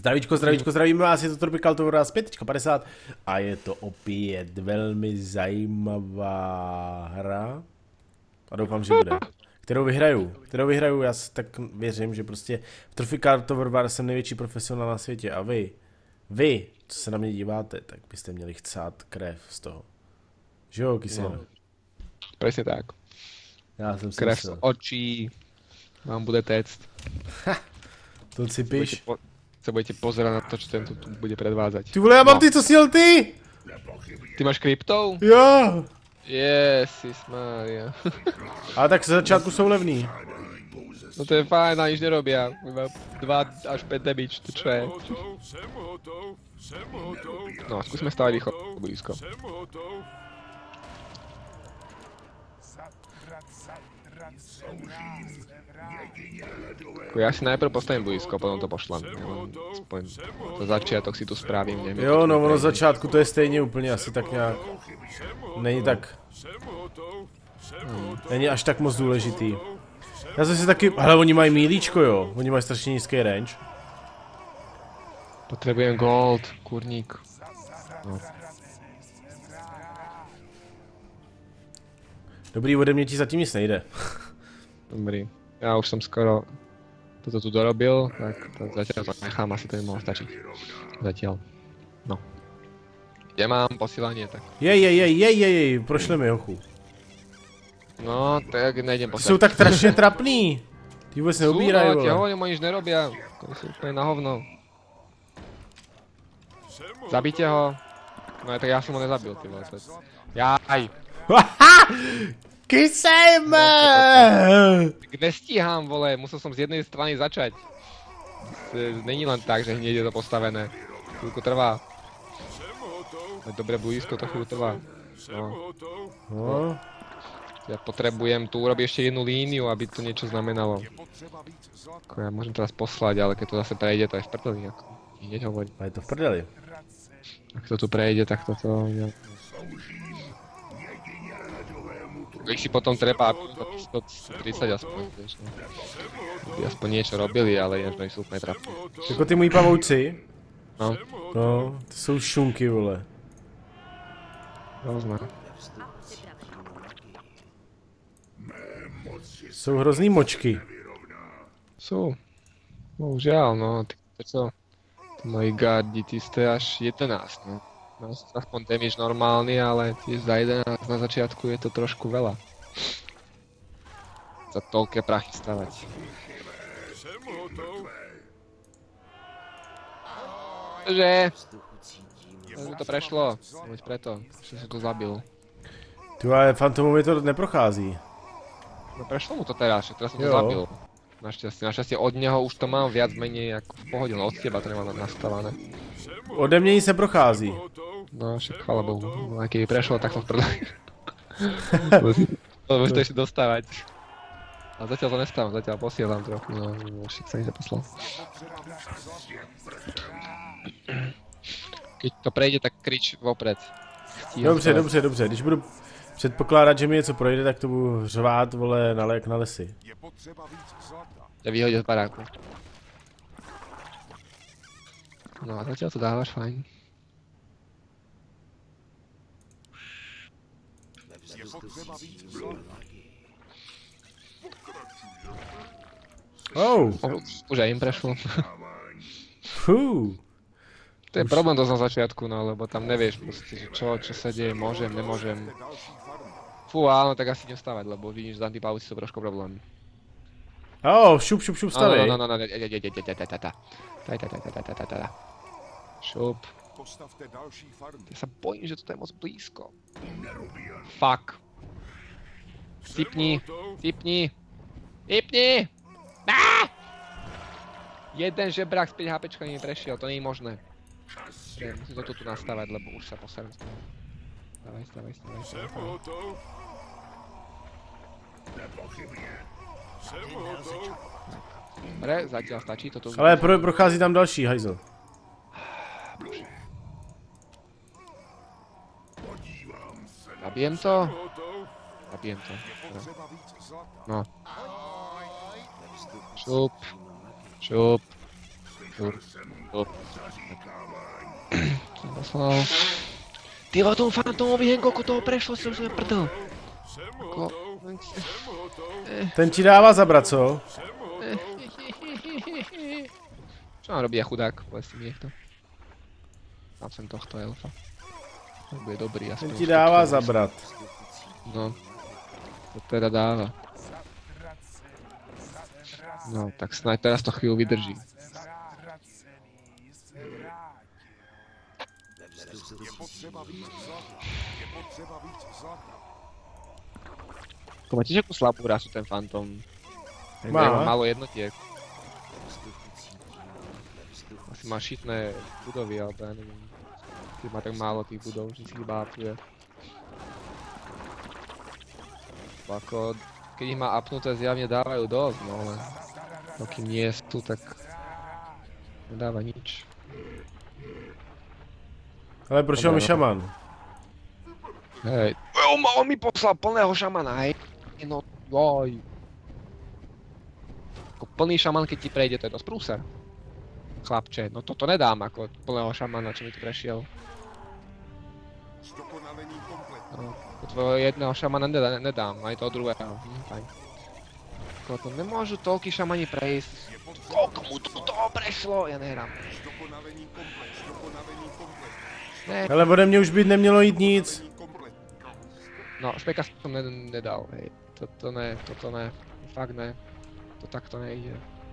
Zdravíčko, zdravíčko, zdravíme vás, je to Tropical Tower 5.50 a je to opět velmi zajímavá hra a doufám, že bude. Kterou vyhraju, já si tak věřím, že prostě v Tropical Tower jsem největší profesionál na světě a vy, co se na mě díváte, tak byste měli chcát krev z toho. Že jo, Kyseno? No, presne tak. Já jsem si Krev z myslel. očí vám bude téct. To cipíš? Se budete pozerať na to, čo tento tu bude predvádzať. Ty vole, já mám ty, co sněl ty! Ty máš kryptou? Jo! Ježišmária. Ale tak z začátku jsou levný. No to je fajn, a nič nerobia. Iba 2 až 5 damage, to čo je? No, skúsme stávať rýchlo, blízko. Ja si najprv postavím blízko, potom to pošlem. Aspoň za začiatok si tu spravím, neviem. Jo, no ono z začátku to je stejně úplně asi tak nějak. Není tak. Není až tak moc důležitý. Já jsem si taky, hele, oni mají mílíčko, jo. Oni mají strašně nízký range. Potrebujem gold, kurník. No. Dobrý, ode mě ti zatím nic nejde. Dobrý. Ja už som skoro toto tu dorobil, tak zatiaľ to nechám, asi to by mohlo stačiť. Zatiaľ. No. Kde mám posílanie, tak. Jej, prošli mi hochu. No, tak nejdem Ty posílať. jsou tak strašně trapný. Ty vůbec neubírají, Ti vole. hovorím, oni nič nerobia. To sú úplne na hovno. Zabite ho. No tak ja som ho nezabil, ty vole. Jaj. Kysejme! Nestíham, vole, musel som z jednej strany začať. Není len tak, že hneď je to postavené. Chvíľku trvá. Dobre blízko, to chvíľu trvá. No. Ja potrebujem tu urobiť ešte jednu líniu, aby to niečo znamenalo. Ja môžem teraz poslať, ale keď to zase prejde, to je v prdeli. Hneď hovorím. A je to v prdeli. Ak to tu prejde, tak toto... Ich si potom treba 130 aspoň, vieš, no. Aby aspoň niečo robili, ale ináč oni sú úplne trapní. Jako ty moji pavouci. No. No, to jsou šunky, vole. Rôzne. Jsou hrozný močky. Sú. Bohužiaľ, no, ty čo? Tí moji gardi, ty ste až 11, no. Mal som aspoň damage normálny, ale tiež za 11 na začiatku je to trošku veľa. Za toľké prachy stavať. Že? Mi to prešlo, veď preto, že som to zabil. Ty ale Fantomovi to neprochází. No prešlo mu to teraz, že teraz som to zabil. Našťastie od neho už to mám viac menej ako v pohode, no od teba to nemám nastavené. Ode mě se prochází. No však chvála Bohu, no, aj keby prešlo, tak som v prdeli. Lebo to ešte dostávať. A zatiaľ to nestávam, zatiaľ posielam trochu, no však sa nič neposlal. Keď to prejde, tak krič vopred. Dobře, když budu předpokládat, že mi něco projde, tak to budu řvát, vole, na lesy. Ťa vyhodil z baráku. No a zatiaľ to dávaš fajn. Oh. Už aj im prešlo. Fú. To je problém dosť na začiatku, no, lebo tam nevieš proste, že čo sa deje, môžem, nemôžem. Fú, áno, tak asi nevstávať, lebo vidíš, že z antipavúci sú trošku problémy. Šup, stavej. No, šup. Ja sa bojím, že toto je moc blízko. Fuck. Sypni. Jeden žebrák z 5 HPčka mi prešiel, to nie je možné. Musím to tu nastavať, lebo už sa poserem. Stavaj. Dobre, zatiaľ stačí toto. Ale prochází tam další hajzel. Zabijem to. No. Šup. Ty o tom fantomovi Hankoku toho prešlo, si už prdel. Ten ti dává zabrat, co? Čo nám robí chudák? Povedz mi niekto. Dám sem tohto elfa. To bude dobrý. Ten ti dává zabrat. No. To teda dáva. No, tak snáď teraz to chvíľu vydrží. To má tiež akú slabú rasu ten fantom. Má málo jednotiek. Asi má šitné budovy, alebo ja neviem. Keď má tak málo tých budov, že si ich bápuje. Ako, keď ich má upnuté, zjavne dávajú dosť, no ale dokým nie sú, tak nedáva nič. Ale prošiel mi šaman. Hej, on mi poslal plného šamana, hej. No, joj. Ako plný šaman, keď ti prejde, to je dosť prúser. Chlapče, no toto nedám ako plného šamana, čo mi tu prešiel. No, tvojho jedného šamana nedám, aj toho druhého. Fajn. To nemôžu toľký šamani prejsť. Koľko mu tu toho prešlo? Ja nehrám. Ne. Ale ode mě už by nemělo jít nic. No, špeka som nedal, hej. Toto ne. Fakt ne. To takto nejde.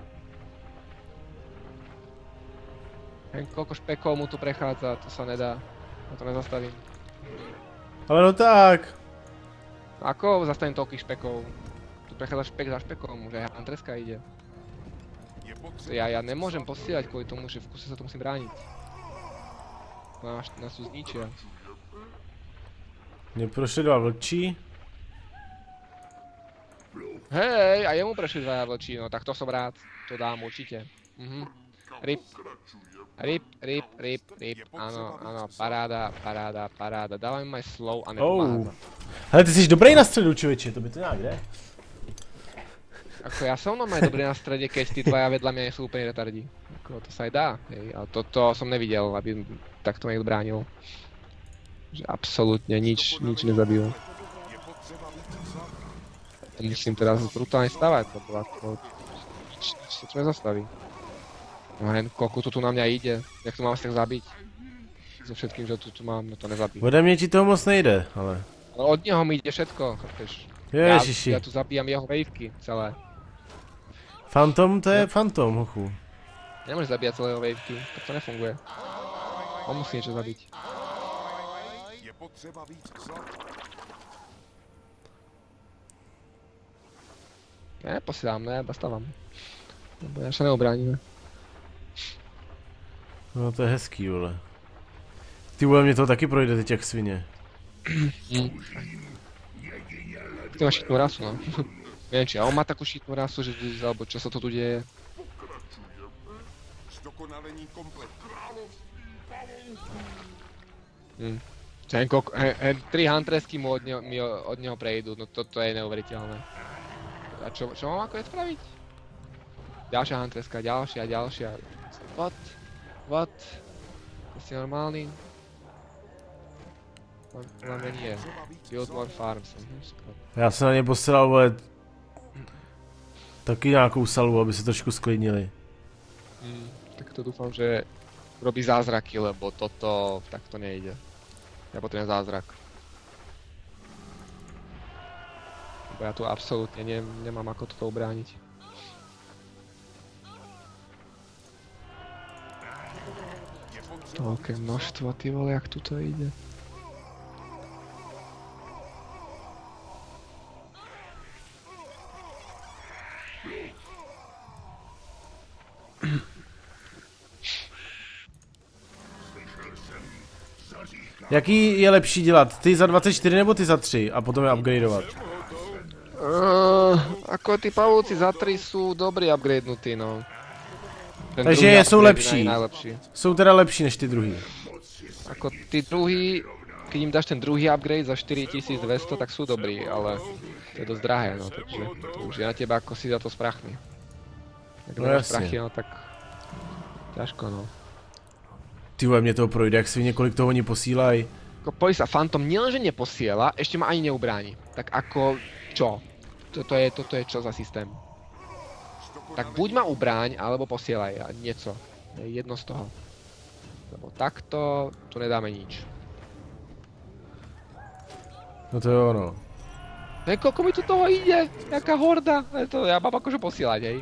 Len koľko špekov mu tu prechádza, to sa nedá. Ja to nezastavím. Ale no tak. Ako zastavím toľkých špekov? Tu prechádza špek za špekom, už aj Hantreska ide. Ja nemôžem posielať kvôli tomu, že v kuse sa to musím brániť. Nás tu zničia. Mně prošli dva vlčí. Hej, a jemu prešli dvaja vlčí, no tak to som rád. To dám určite. Rip. Áno, paráda. Dávaj mi aj slow a nepomáha. Hele, ty jsi dobrý na středu, člověče, to by to nějak jde. Ako ja som normálne dobrý na strede, keď tí dvaja vedľa mňa sú úplne retardi. Ako to sa aj dá, hej, ale toto som nevidel, aby takto niekto bránil. Že absolútne nič nezabil. Musím teraz brutálne stavať, lebo ako... Nič sa tu nezastaví. No hen, koľko to tu na mňa ide, jak to mám si tak zabiť? So všetkým, že tu mám, no to nezabím. Ode mě ti toho moc nejde, ale... Ale od neho mi ide všetko, chápeš? Ježiši. Ja tu zabíjam jeho waveky celé. Fantom, to je fantom, hochu. Nemôžeš zabíjať celého waveky, tak to nefunguje. On musí niečo zabiť. Ja neposílám, ne, ja stávam. Lebo ja sa neobránime. No to je hezký, vole. Ty vole, mě to taky projde teď jak svině. Ty máš šitnú rasu, no. Neviem, či on má takú šitnú rasu, že alebo čo sa to tu deje. Tri Huntresky mu od neho prejdú, no to je neuveriteľné. A čo mám ako je spraviť? Ďalšia Huntreska, ďalšia. What? To si normálny? Plamenie. Build more farms. Já jsem na ně posílal, vole, taky nějakou salvu, aby se trošku sklidnili. Tak to dúfam, že robí zázraky, lebo toto takto nejde. Ja potrebujem zázrak. Lebo ja tu absolútne nemám ako toto ubrániť. Toľké množstvo, ty vole, jak tu to ide. Jaký je lepší dělat? Ty za 24 nebo ty za 3 a potom je upgradeovat? Ako tí pavúci za 3 sú dobrí upgradenutí, no. Takže jsou lepší. Jsou teda lepší než ty druhý. Ako tí druhý, keď im dáš ten druhý upgrade za 4200, tak sú dobrí, ale to je dosť drahé, no, takže to už je na teba ako si za to s prachmi. Ak nemáš prachy, no tak Ťažko, no. Ty vole, mě to projde, jak svině, kolik toho oni posílají. Poď sa, Phantom nielenže neposiela, ešte ma ani neubráni. Tak ako, čo? Toto je čo za systém? Tak buď ma ubráň, alebo posielaj niečo. Jedno z toho. Lebo takto, tu nedáme nič. No to jo, no. Koľko mi tu toho ide? Jaká horda? To ja mám akože posielať, hej?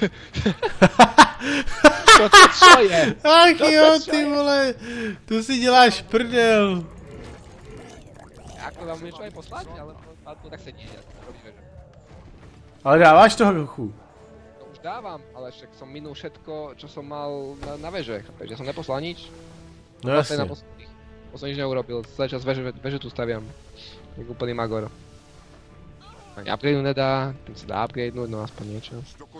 Čo je? Ach jo, ty vole, tu si děláš prdel. Ako vám niečo aj poslať? Ale to tak sedí, ja robíme, že... Ale dáváš toho Gochu. To už dávam, ale však som minul všetko, čo som mal na veže, chápeš? Ja som neposlal nič. No jasne. To som nič neurobil, celý čas veže tu staviam. Jak úplný magor. Ani upgrade nedá, tým sa dá upgradenúť, no aspoň niečo.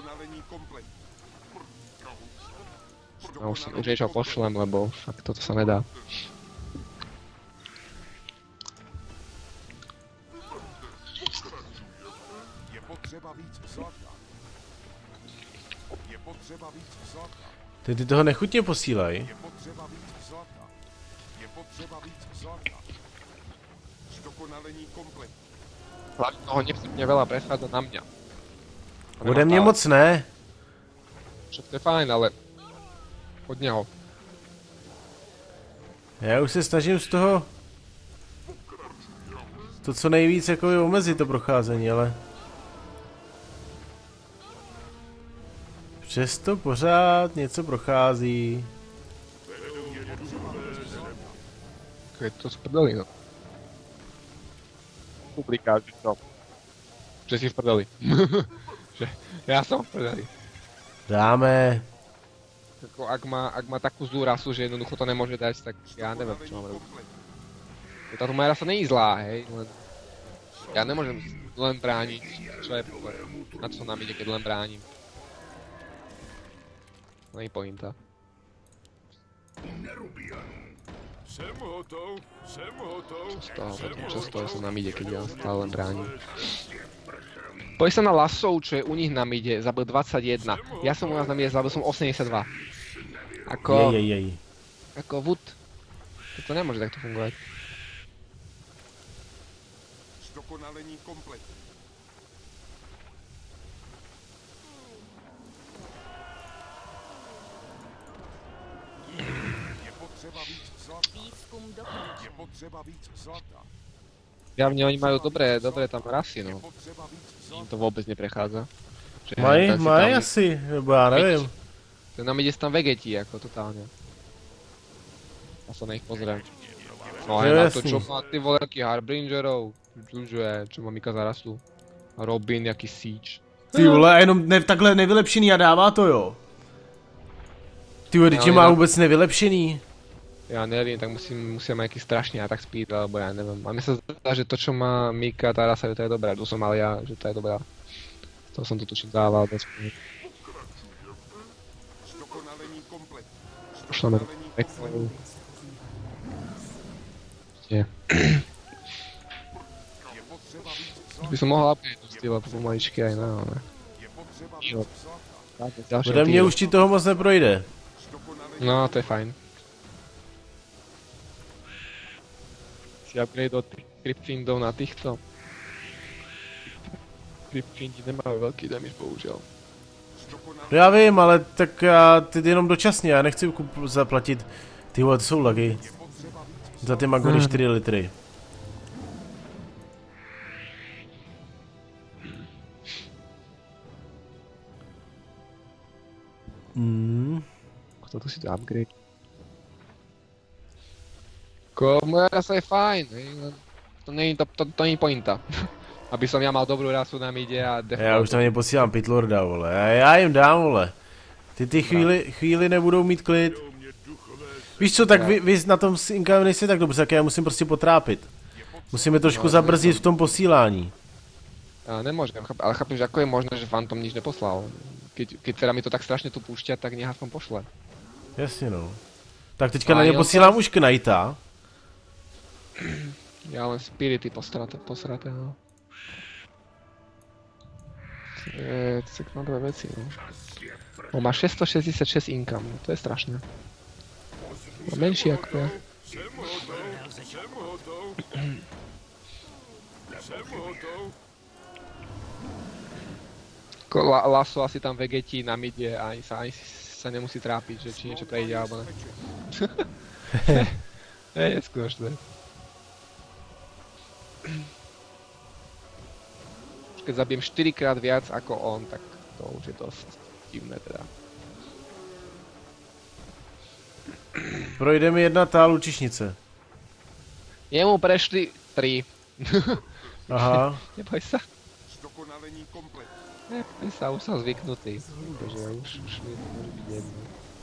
No už niečo pošlem, lebo fakt toto sa nedá. Ty toho nechutně posílají. Hlavne toho nechutne veľa prechádza na mňa. Ode mě moc ne. Všetko je fajn, ale od něho. Já už se snažím z toho to co nejvíc jako omezit to procházení, ale přesto pořád něco prochází. Je to sprdeli, no. Publikáč, no. Že si v prdeli. Že ja som v prdeli. Dáme. Ako, ak má takú zlú rasu, že jednoducho to nemôže dať, tak ja neviem, čo mám robiť. Táto moja rasa není zlá, hej, len... Ja nemôžem len brániť, čo je problém. Na čo nám ide, keď len bránim. Není pointa. Čo z toho sa nám ide, keď ja stále len bránim. Poď sa na lasov, čo je u nich na mide, zabil 21. Ja som u nás na mide, zabil som 82. Ako... Ako Wood. To nemôže takto fungovať. Zdokonalení komplet. Javne oni majú dobré tam rasy, no. Im to vôbec neprechádza. Mají asi, nebo já nevím. Ten nám ide tam vegeti, ako totálne. Ja sa na nich pozriem. No aj na to, čo má ty vole, aký Harbingerov. Čo má Mika za rasu. A Robin, jaký Siege. Ty vole, jenom takhle nevylepšený a dává to, jo. Ty vole, když má vůbec nevylepšený. Ja neviem, tak musím mať nejaký strašný attack speed, alebo ja neviem. A mne sa zdá, že to, čo má Mika, tá rasa, že to je dobrá. To som mal ja, že to je dobrá. To som to tučím dával bez pôjde. Pošleme do Ekleju. By som mohol upgrade styla pomaličky aj na, ale... Ode mě už ti toho moc neprojde. No, to je fajn. Si upgrade od tých Cryptfiendov na týchto. Cryptfiendi nemajú veľký damage, bohužiaľ. Já vím, ale tak já teď jenom dočasně, já nechci zaplatit. Ty vole, to jsou lagy. Za ty Magory 4 litry. Toto si to upgrade. Moja rasa je fajn, to není pointa. Aby som ja mal dobrú rasu na mide a default. Já už tam neposílám Pitlorda, vole, já jim dám, vole. Ty chvíli nebudou mít klid. Víš co, tak vy na tom Inka nejste tak dobře, tak já musím prostě potrápit. Musíme trošku zabrzdit v tom posílání. Ja nemôžem, ale chápem, že ako je možné, že Phantom nič neposlal. Keď teda mi to tak strašne tu púšťa, tak nech aspoň pošle. Jasně no. Tak teďka na ně posílám už Knighta. Ja len spirity posraté, no. Tak na dve veci, no. On má 666 income, no to je strašné. No menší jako ja. Laso asi tam vegetí na midie a ani sa nemusí trápiť, že či niečo prejde alebo ne. Je skúšne. Keď zabijem 4-krát viac ako on, tak to už je dosť divné teda. Projde mi jedna tá lučišnice. Jemu prešli 3. Aha. Neboj sa. Neboj sa, už som zvyknutý. Bože, už mi to môže byť jedno.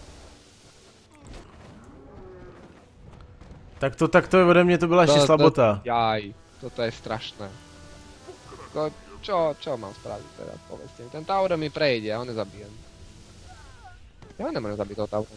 Tak to ode mě to byla ještě slabota. Jaj, toto je strašné. Čo mám spraviť teraz, povedzte mi. Ten Tauro mi prejde, a ho nezabijem. Ja ho nemôžem zabiť toho Tauro.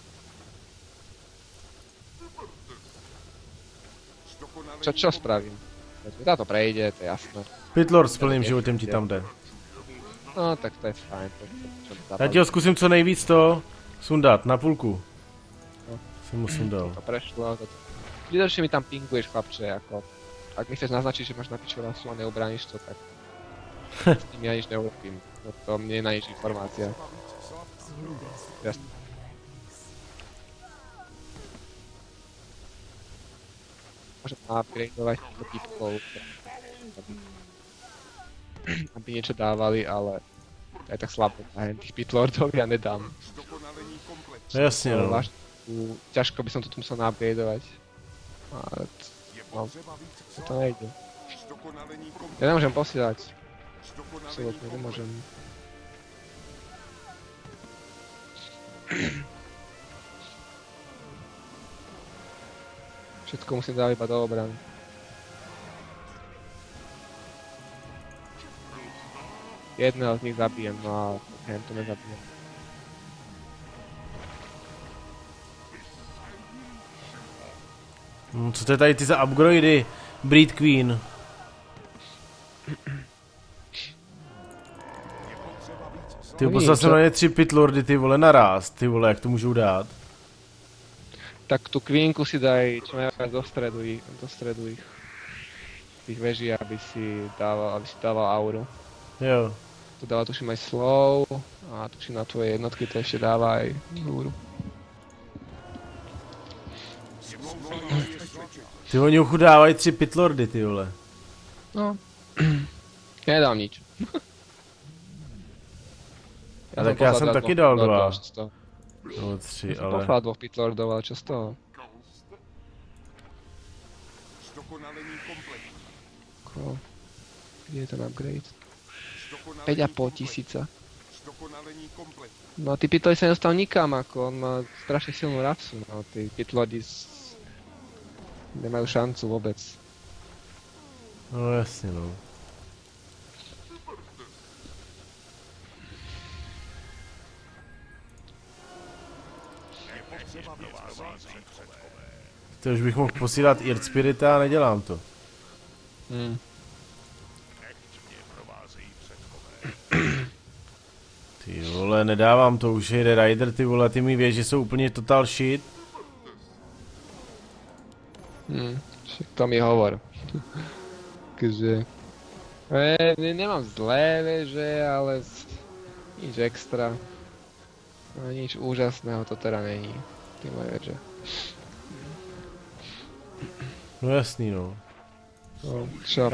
Čo spravím? Táto prejde, to je jasné. Pitlord s plným životem ti tam jde. No, tak to je fajn. Já ti ho zkusím co nejvíc to sundat, na půlku. Jsem mu sundal. To prešlo. Vydržte mi tam pinguješ, chlapče, ako... Ak mi chceš naznačiť, že máš na piču lasu a neobrániš to, tak... S tým ja nič neurobím. To mne je na nič informácia. Jasne. Môžem upgradeovať týchto typkov. Aby niečo dávali, ale... To je tak slabo, tých pitlordov ja nedám. Jasně no. Ťažko by som to tu musel upgradeovať. Ale... No, to nejde. Ja nemôžem posielať. Absolutne nemôžem. Všetko musím dávať iba do obrany. Jedného z nich zabijem, no a hen to nezabijem. Co to je tady ty za upgrady? Breed Queen. Ty poslal jsem na ně 3 pitlordy, ty vole, naraz, ty vole, jak to můžou dát? Tak tu kvínku si daj čo najviac do stredu ich. Tých veží, aby si dával auru. Jo. To dáva tuším aj slow a tuším na tvoje jednotky to ešte dáva aj auru. Ty oni uchudávají 3 pitlordy, ty vole. No. Nedám nič. Tak já jsem taky dal 2. No 3, ale... ale... Poslal 2 pitlordov, ale čo z toho? Kde je ten upgrade? 5,5 tisíca. No ty pitlordy sa nedostal nikam, ako on má strašne silnú racu, no ty pitlordy nemajú šancu vôbec. No jasně no. To už bych mohl posílat Earth Spirita a nedělám to. Ty vole, nedávám to, už jede Rider, ty vole, ty mi věž, že jsou úplně total shit. Však to mi hovor. Takže... Nemám zlé veže, ale... Nič extra. No, nič úžasného to teda není. Ty moje veže. No jasný no. No,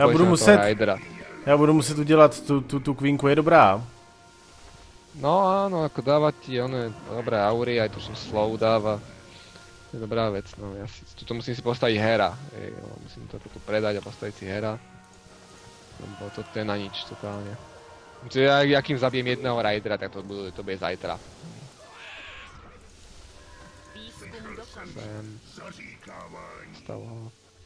já budu muset udělat tu kvínku, je dobrá. No áno, ako dávať ti one dobré aury, aj tuším slow dáva. To je dobrá vec, no ja si, tuto musím si postaviť hera. Musím to tu predať a postaviť si hera. Lebo to je na nič totálne. Čiže ak im zabijem jedného raidera, tak to bude zajtra. Stav ho.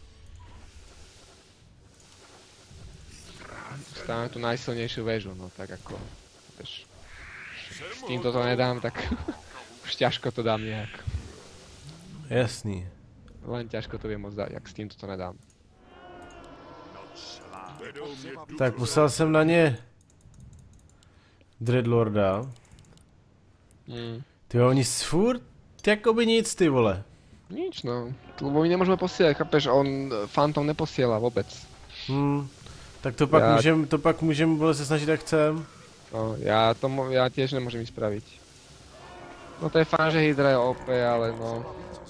Stavím tú najsilnejšiu väžu, no tak ako... Vieš, s týmto to nedám, tak už ťažko to dám nejak. Jasný. Len ťažko to viem moc dať, jak s týmto to nedám. Tak poslal jsem na ně Dreadlorda. Ty oni furt jakoby nic, ty vole. Nič, no. Lebo my nemôžeme posielať, chápeš, on Phantom neposiela vôbec. Tak to pak můžem vole se snažit jak chcem. No, ja tiež nemôžem ich spraviť. No to je fajn, že Hydra je OP, ale no...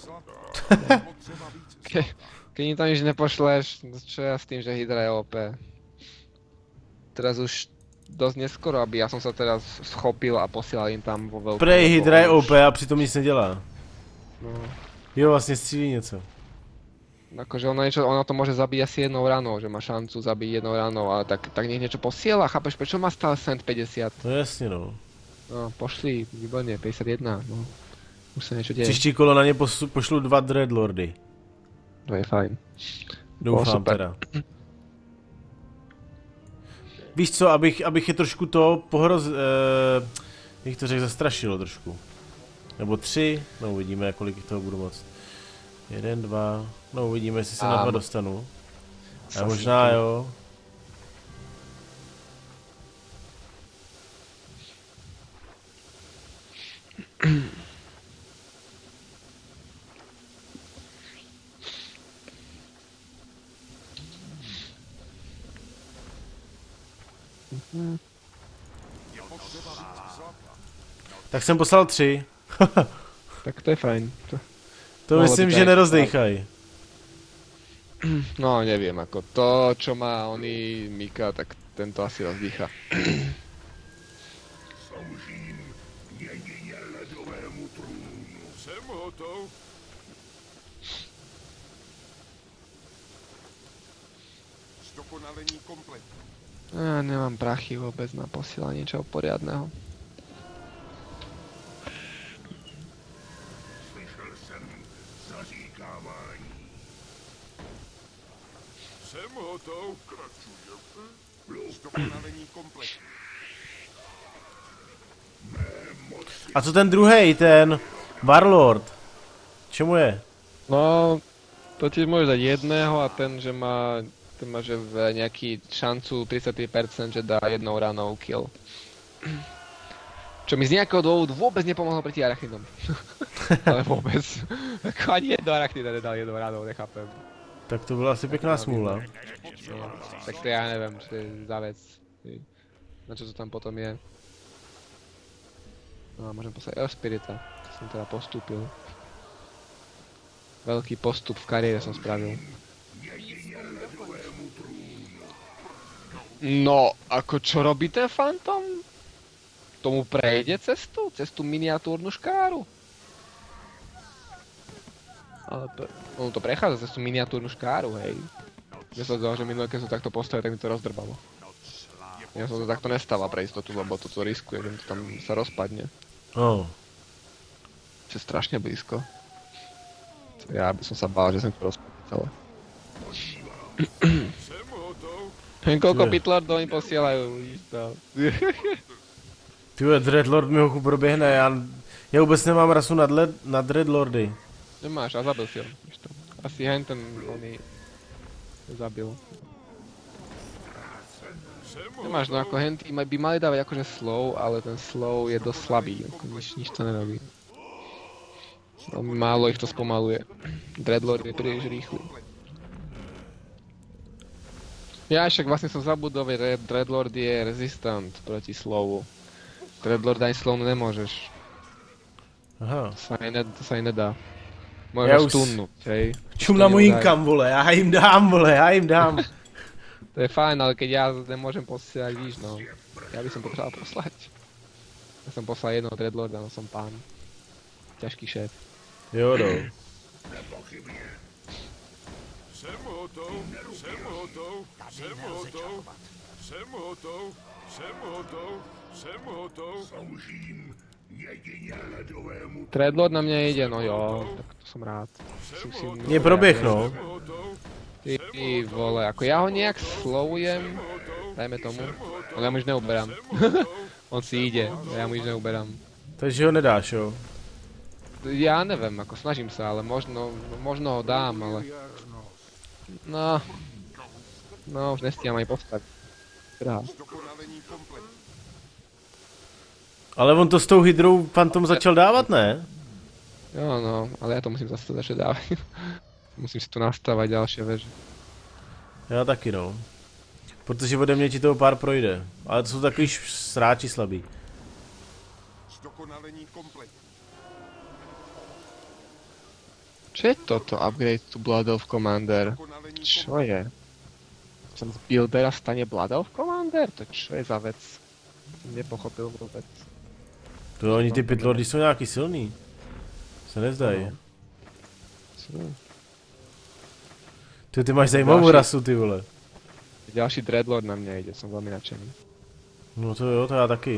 Keď mi tam nič nepošleš, čo ja s tým, že Hydra je OP? Teraz už dosť neskoro, aby ja som sa teraz schopil a posielal im tam vo veľkom... Prej Hydra je OP a přitom nic nedělá. No. Jo, vlastně střílí něco. Akože ona to môže zabiť asi jednou ranou, že má šancu zabiť jednou ranou, ale tak nech niečo posiela, chápeš, prečo má stále cent 50? No jasně no. No, pošli, výborně, 51, no. Už se něco děje. Příští kolo na ně pošlu 2 Dreadlordy. To je fajn. Doufám teda. Víš co, abych je trošku to jak to řekl, zastrašilo trošku. Nebo 3, no uvidíme, kolik toho budu moct. 1, 2, no uvidíme, jestli se na 2 dostanu. A možná jo. Tak jsem poslal 3. Tak to je fajn. To myslím, že nerozdejchají. No neviem, ako to, čo má oný Mika, tak tento asi rozdýcha. Ja nemám prachy vôbec na posielanie niečoho poriadného. A co ten druhej, ten Warlord? Čemu je? No, to tiež môžeš dať jedného a ten má že nejaký šancu 33%, že dá jednou ranou kill. Čo mi z nejakého dôvodu vôbec nepomohlo proti arachnidom. Ale vôbec. Ako ani jedno arachnida nedal jednou ranou, nechápem. Tak to byla asi pěkná smůla. No, tak to ja neviem, čo je za vec. Na čo to tam potom je. No a môžem poslať Elspirita. To som teda postúpil. Veľký postup v kariére som spravil. No, ako čo robí ten Phantom? Tomu prejde cestu? Cestu miniatúrnu škáru? Ale on to prechádza cestu miniatúrnu škáru, hej. Ja som zdal, že minulé, keď som takto postavil, tak mi to rozdrbalo. Ja som to takto nestával pre istotu, lebo toto riskuje, že mi to tam sa rozpadne. Oh. Je strašne blízko. Ja by som sa bál, že som to rozpadne celé. Koľko pitlordov im posielajú, vidíš to. Tyhle, Dreadlord mi ho proběhne, já vůbec nemám rasu na Dreadlordy. Nemáš, a zabil si ho. Asi hen ten oný zabil. Nemáš, no ako henty by mali dávať akože slow, ale ten slow je dosť slabý, ako nič to nerobí. Málo ich to spomaluje. Dreadlord je príliš rýchly. Ja však vlastne som zabudol, že Dreadlord je resistant proti slowu. Dreadlord ani slow nemôžeš. Aha. To sa aj nedá. Môžeš stunnúť, hej. Čum na můj inkam, vole, já jim dám. To je fajn, ale keď ja nemôžem posielať, víš no. Ja by som potreboval poslať. Ja som poslal jednoho Dreadlorda, no som pán. Ťažký šéf. Jo, no. Dreadlord na mňa ide, no jo, tak to som rád. Nie proběh, no. Ty vole, ako ja ho nejak slowujem, dajme tomu, ale ja mu už neuberám. On si ide, ja mu už neuberám. Takže ho nedáš, jo? Ja neviem, ako snažím sa, ale možno ho dám, ale... No, už nestíham aj postaviť. Krát. Ale on to s tou hydrou Phantom začal dávat, ne? Jo, no, ale ja to musím zase začať dávať. Musím si tu nastavať ďalšie veže. Já taky, no. Protože ode mě ti toho pár projde. Ale to jsou takový sráči slabý. Čo je toto? Upgrade to Blood of Commander. Čo je? Som z buildera stane Blood of Commander? To čo je za vec? Nepochopil vôbec. To oni ty pitlordy jsou nějaký silný. Se nezdají. Ty máš zajímavou rasu, ty vole. Ďalší Dreadlord na mňa ide, som veľmi nadšený. No to jo, to já taky.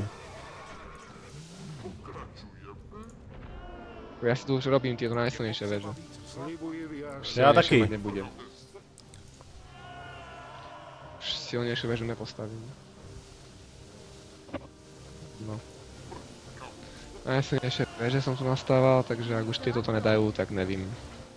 Ja si tu už robím tieto najsilnejšie veže. Ja taky. Už nebudem. Už silnejšiu vežu nepostavím. No. Najsilnejšie veže som tu nastával, takže ak už tieto to nedajú, tak nevím.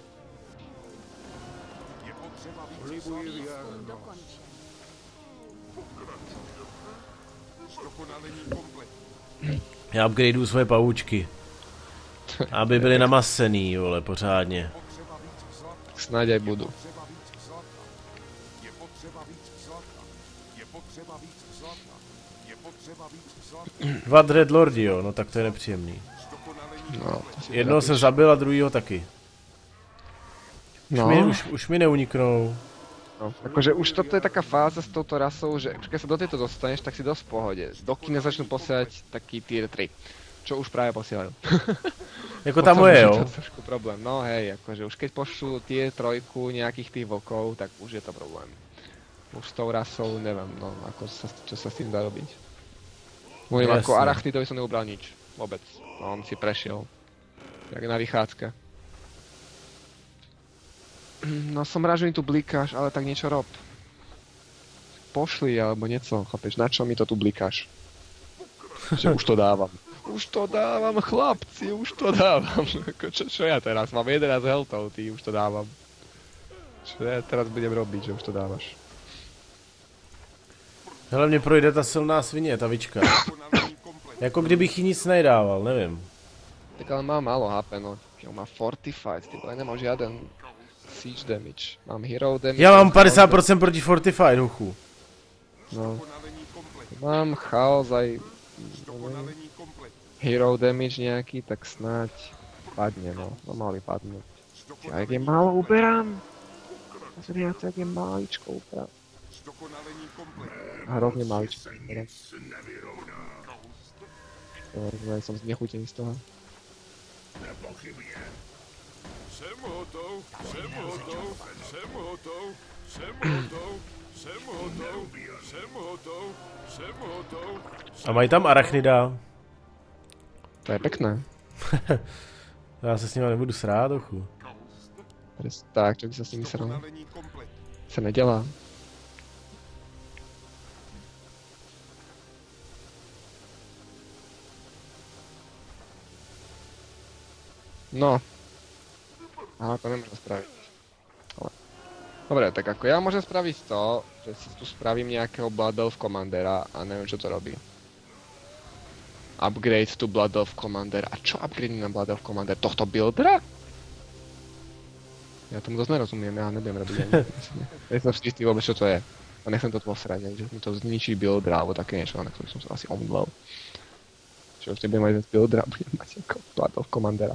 Já upgradeuju svoje pavoučky. Aby byly namasený, vole, pořádně. Snáď aj budú. Dva Dreadlordi, jo, no tak to je nepříjemný. No, Jednoho jsem zabil a druhýho taky. No. Už mi neuniknou. No, akože už toto je taká fáza s touto rasou, že už keď sa do tejto dostaneš, tak si dosť v pohode. Doky nezačnú posielať taký tier 3. Čo už práve posielajú. Jako tá moje, jo? To je trošku problém. No hej, akože už keď pošlú tier 3 nejakých tých vlkov, tak už je to problém. Už s tou rasou neviem, no ako čo sa s tým dá robiť. Môžem ako Arachnidovi som neubral nič. Vôbec. No, on si prešiel. Jak na vychádzke. No som rád, že mi tu blikáš, ale tak niečo rob. Pošli, alebo niečo, chápeš, na čo mi to tu blikáš? Že už to dávam. Už to dávam, chlapci, už to dávam. Čo ja teraz? Mám 11 healthov, ty, už to dávam. Čo ja teraz budem robiť, že už to dávaš? Hele, mě projde ta silná svině, ta vička. Jako kdybych jí nic nedával, nevím. Tak ale má málo HP, no. Jo, má Fortified, ty vole, nemám žiaden siege damage. Mám hero damage. Já mám 50% proti Fortified, huchu. No. Mám chaos aj hero damage nejaký, tak snáď padne, no. No mali padnúť. Ja jak je málo uberám. Pozri, ja to jak je maličko uberám. Hrozne maličko uberám. Ja som znechutený z toho. Jsem hotov, jsem hotov, jsem hotov, jsem hotov, jsem hotov, jsem hotov, jsem hotov. A mají tam Arachnida. To je pekné. Já se s nima nebudu srát, ochu. Tak, čo by sa s nimi sral? Sa nedelá. No. Aha, to nemôžem spraviť. Ale... Dobre, tak ako ja môžem spraviť to, že si tu spravím nejakého Blood of Commandera a neviem čo to robí. Upgrade to Blood of Commander. A čo upgrade na Blood of Commander? Tohto buildera? Ja tomu dosť nerozumiem, ja nebudem robiť ani. Ja som vždy vôbec čo to je. A nechcem to posrať, že mi to zničí buildera alebo také niečo, na ktorý som sa asi omdlel. Čo už nebudem mať viac buildera, budem mať ako Blood of Commandera.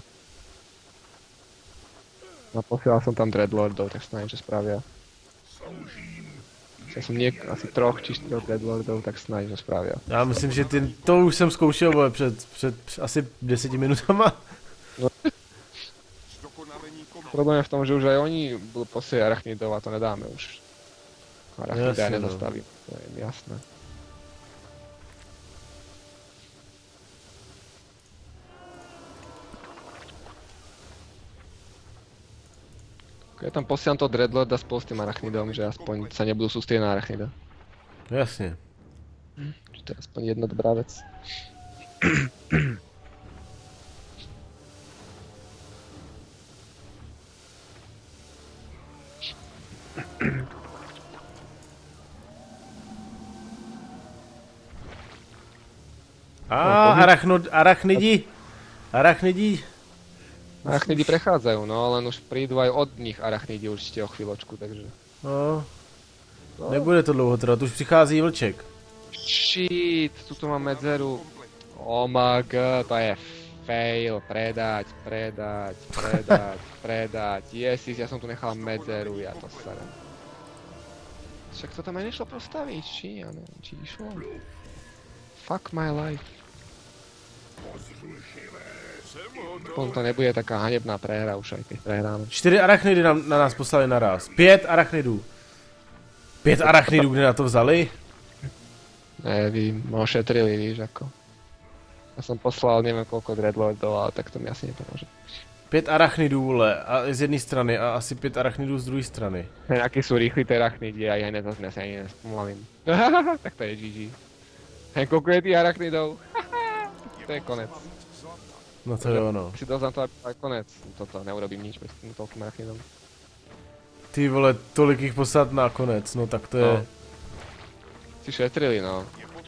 No posielal som tam Dreadlordov, tak snáď čo spravia. Ja som asi 3 či 4 Dreadlordov, tak snáď čo spravia. Já myslím, že to už jsem zkoušel, vole, před asi 10 minutama. No. Problém je v tom, že už aj oni budú posielať Arachnidov a to nedáme už. Arachnida ja nezastavím, to je mi jasné. Ja tam posielam toho Dreadlorda spolu s tým Arachnidom, že aspoň sa nebudú sústrediť na Arachnida. Jasně. To je aspoň jedna dobrá vec. Arachnidi. Arachnidi. Arachnidy prechádzajú, no len už prídu aj od nich arachnidi určite o chvíľočku, takže... No. Nebude to dlouho trvat, už přichází vlček. Shit, tuto mám medzeru. Oh my god, to je fail, predať. Jesis, ja som tu nechal medzeru, ja to serem. Však to tam aj nešlo postaviť, či? Ja neviem, či išlo. Fuck my life. To nebude taká hanebná prehra už aj keď prehráme. 4 arachnidy na nás poslali naraz. 5 arachnidů. 5 arachnidů, kde na to vzali? Nevím, ošetrili, víš, ako. Ja som poslal neviem koľko dreadlordov, ale tak to mi asi nepomôže. 5 arachnidů, vole, a z jedné strany a asi 5 arachnidů z druhé strany. Akí sú rýchli tie arachnidi a ja ani nespomalím. Tak to je GG. Hej, koľko je tých arachnidov? To je konec. No to jo, no. Si dosť na to aj konec. Toto neurobím nič bez toľkým arachnidom. Ty vole, tolik jich poslat na konec, no tak to je... No. Si šetrili, no.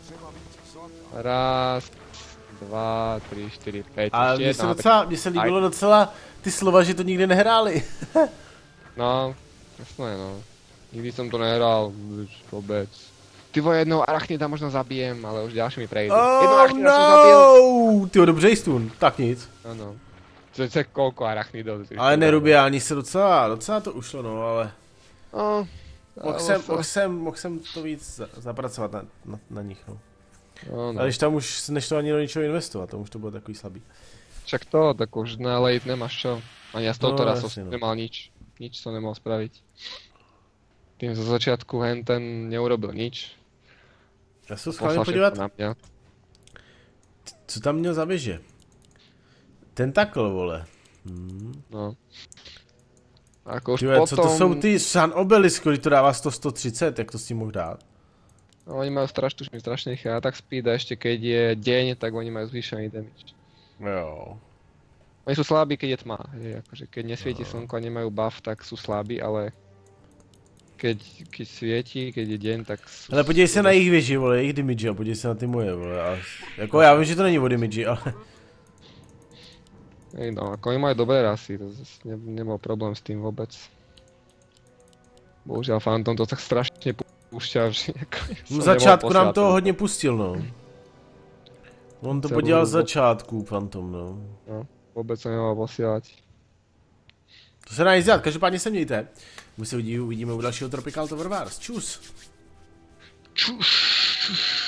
Raz, dva, tři, čtyři, pět, a mně se líbilo docela ty slova, že to nikdy nehráli. No, jasné, no. Nikdy som to nehral, vôbec. Ty vole, jednou arachnida možno zabijem, ale už ďalší mi prejdu. Jednou arachnida som zabil. Tyjo, dobře jistun, tak nic. Ano. To je koľko arachnidov. Ale nerubiáni se docela to ušlo, no, ale... No, mohl jsem to víc zapracovat na nich, no. No. A když tam už nešlo ani do ničeho investovat, to už to bylo takový slabý. Však to, tak už na late nemáš čo. Ani ja s touto rasou jasne, no. nemal nič. Nič som nemohol spraviť. Tým zo začiatku ten neurobil nič. Já se schválně podívat, na mňa. co tam měl za věže. Tentakl, vole. No. Ako už Tyve, potom... co to jsou ty San Obelisko, když to dává 100-130, jak to s tím mohl dát? No, oni majú strašný attack speed a ešte keď je deň, tak oni majú zvýšený damage. Jo. Oni sú slabí, keď je tma. Akože keď nesvieti slnko a nemajú buff, tak sú slabí, ale... Keď svietí, keď je deň, tak... Ale podívej se na jejich věži, vole, jejich damage a podívej se na ty moje, vole. A jako já vím, že to není o damage, ale... No, ako oni majú dobré rasy, to zase nebol problém s tým vôbec. Bohužiaľ Phantom to tak strašne púšťa, že v začátku nám to hodně pustil, no. On to podělal z začátku, Phantom, no. No, vôbec sa nemohol posielať. To se dá nic dělat, každopádně se mějte. My se uvidíme u dalšího Tropical Tower Wars. Čus! Čus!